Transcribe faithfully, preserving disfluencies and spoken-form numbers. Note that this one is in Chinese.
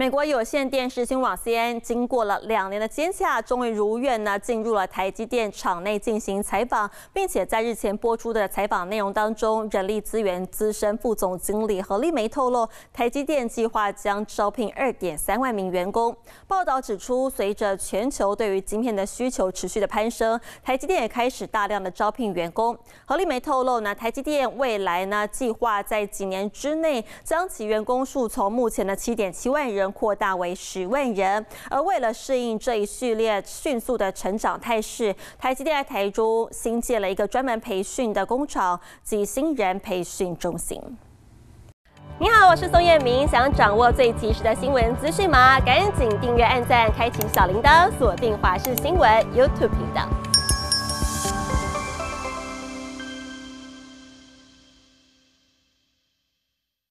美国有线电视新闻网 C N N 经过了两年的接洽，终于如愿呢进入了台积电厂内进行采访，并且在日前播出的采访内容当中，人力资源资深副总经理何立梅透露，台积电计划将招聘 二点三万名员工。报道指出，随着全球对于晶片的需求持续的攀升，台积电也开始大量的招聘员工。何立梅透露呢，台积电未来呢计划在几年之内将其员工数从目前的 七点七万人扩大为十万人，而为了适应这一系列迅速的成长态势，台积电在台中新建了一个专门培训的工厂及新人培训中心。你好，我是宋彦明，想掌握最及时的新闻资讯吗？赶紧订阅、按赞、开启小铃铛，锁定华视新闻 YouTube 频道。